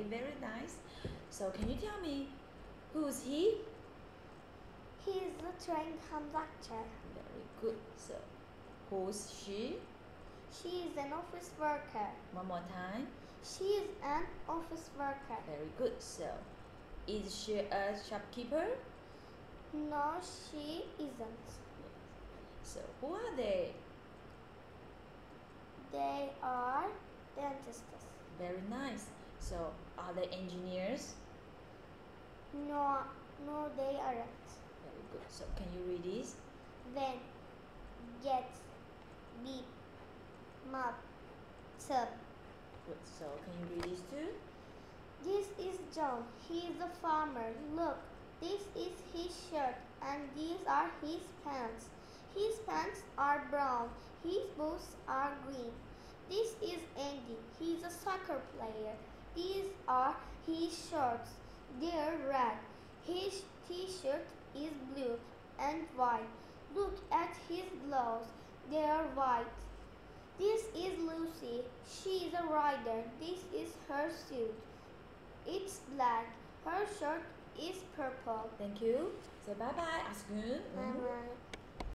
very nice. So can you tell me who's he? He is the train conductor. Very good. So who's she? She is an office worker. One more time. She is an office worker. Very good. So is she a shopkeeper? No, she isn't. So who are they? They are dentists. Very nice. So are they engineers? No, they aren't. Very good. So can you read this? When, get, beep, mop, tub. Good. So can you read this too? This is John. He is a farmer. Look, this is his shirt and these are his pants. His pants are brown. His boots are green. This is Andy. He is a soccer player. These are his shorts. They're red. His t-shirt is blue and white. Look at his gloves. They are white. This is Lucy. She is a rider. This is her suit. It's black. Her shirt is purple. Thank you. Say bye bye. Asgün. Bye bye.